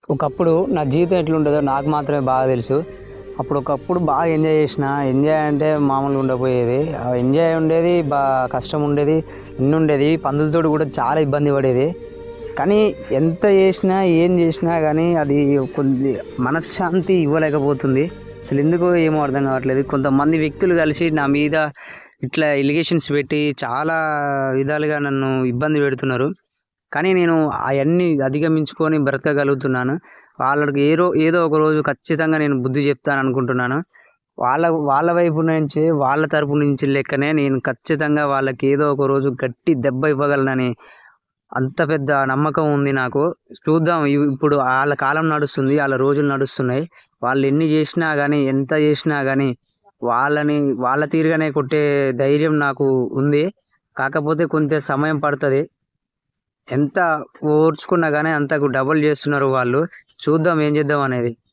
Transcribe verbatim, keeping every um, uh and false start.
ఒకప్పుడు నా జీవితం ఎట్లుంటుందో నాకు మాత్రమే బాగా తెలుసు. అప్పుడు ఒకప్పుడు బాగా ఎంజాయ్ చేసిన. ఎంజాయ్ అంటే మామూలుగా ఉండకపోయేది. ఆ ఎంజాయ్ ఉండేది, బా కష్టం ఉండేది, ఎన్ని ఉండేది. పందులతోటి కూడా చాలా ఇబ్బంది పడేది. కానీ ఎంత చేసినా ఏం చేసినా కానీ అది కొద్ది మనశ్శాంతి ఇవ్వలేకపోతుంది. అసలు ఎందుకో ఏమో అర్థం కావట్లేదు. కొంతమంది వ్యక్తులు కలిసి నా మీద ఇట్లా ఎలిగేషన్స్ పెట్టి చాలా విధాలుగా నన్ను ఇబ్బంది పెడుతున్నారు. కానీ నేను అవన్నీ అధిగమించుకొని బ్రతకగలుగుతున్నాను. వాళ్ళకి ఏరో ఏదో ఒక రోజు ఖచ్చితంగా నేను బుద్ధి చెప్తాను అనుకుంటున్నాను. వాళ్ళ వాళ్ళ వైపు నుంచి వాళ్ళ తరపు నుంచి లెక్కనే నేను ఖచ్చితంగా వాళ్ళకి ఏదో ఒక రోజు గట్టి దెబ్బ ఇవ్వగలనని అంత పెద్ద నమ్మకం ఉంది నాకు. చూద్దాం. ఇవ్- ఇప్పుడు వాళ్ళ కాలం నడుస్తుంది, వాళ్ళ రోజులు నడుస్తున్నాయి. వాళ్ళు ఎన్ని చేసినా కానీ ఎంత చేసినా కానీ వాళ్ళని వాళ్ళ తీరుగానే కొట్టే ధైర్యం నాకు ఉంది. కాకపోతే కొంత సమయం పడుతుంది. ఎంత ఓర్చుకున్నా గానీ అంతకు డబుల్ చేస్తున్నారు వాళ్ళు. చూద్దాం ఏం చేద్దాం అనేది.